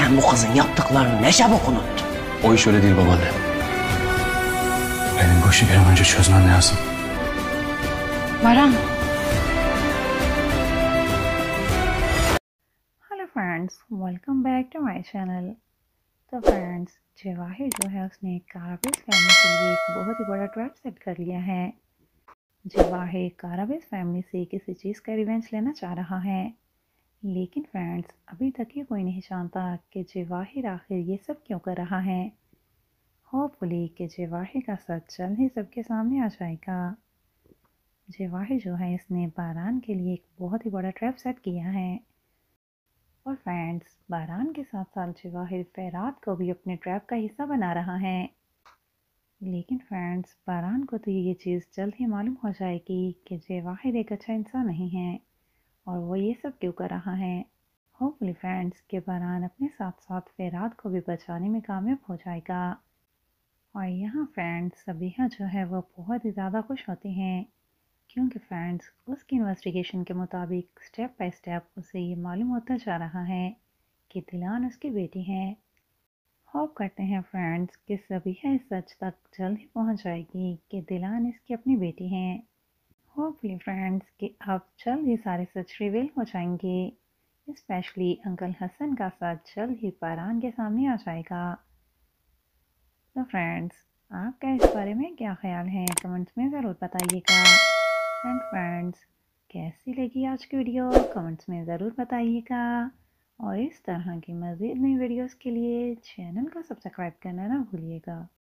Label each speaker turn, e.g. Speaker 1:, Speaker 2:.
Speaker 1: Sen bu kızın yaptıklarını ne çabuk unuttun.
Speaker 2: O iş öyle değil babaanne. Benim bu işi bir an önce çözmem lazım.
Speaker 3: Baran. Hello friends, welcome back to my channel. तो friends, जवाहिर जो है उसने कारावेज family के लिए एक बहुत ही बड़ा ट्रैप सेट कर लिया है। जवाहिर कारावेज फैमिली से किसी चीज़ का रिवेंज लेना चाह रहा है, लेकिन फ्रेंड्स अभी तक ये कोई नहीं जानता कि जवाहिर आखिर ये सब क्यों कर रहा है। होपफुली कि जवाहिर का सच जल्द ही सबके सामने आ जाएगा। जवाहिर जो है इसने बारान के लिए एक बहुत ही बड़ा ट्रैप सेट किया है और फ्रेंड्स बारान के साथ साथ जवाहिर फरात को भी अपने ट्रैप का हिस्सा बना रहा है। लेकिन फ्रेंड्स बारान को तो ये चीज़ जल्द ही मालूम हो जाएगी कि जवाहिर एक अच्छा इंसान नहीं है और वो ये सब क्यों कर रहा है। होपफुली फ्रेंड्स कि बारान अपने साथ साथ फरात को भी बचाने में कामयाब हो जाएगा। और यहाँ फ्रेंड्स सबीहा जो है वो बहुत ही ज़्यादा खुश होती हैं, क्योंकि फ्रेंड्स उसकी इन्वेस्टिगेशन के मुताबिक स्टेप बाय स्टेप उसे ये मालूम होता जा रहा है कि दिलान उसकी बेटी है। होप करते हैं फ्रेंड्स कि सबीहा इस सच तक जल्द ही पहुंच जाएगी कि दिलान इसकी अपनी बेटी है। होपफुली फ्रेंड्स कि अब जल्द ही सारे सच रिवील हो जाएंगे, स्पेशली अंकल हसन का सच जल्द ही बारान के सामने आ जाएगा। तो फ्रेंड्स आपका इस बारे में क्या ख्याल है, कमेंट्स में ज़रूर बताइएगा। एंड फ्रेंड्स कैसी लगी आज की वीडियो कमेंट्स में ज़रूर बताइएगा और इस तरह की मज़ीद नई वीडियोस के लिए चैनल को सब्सक्राइब करना ना भूलिएगा।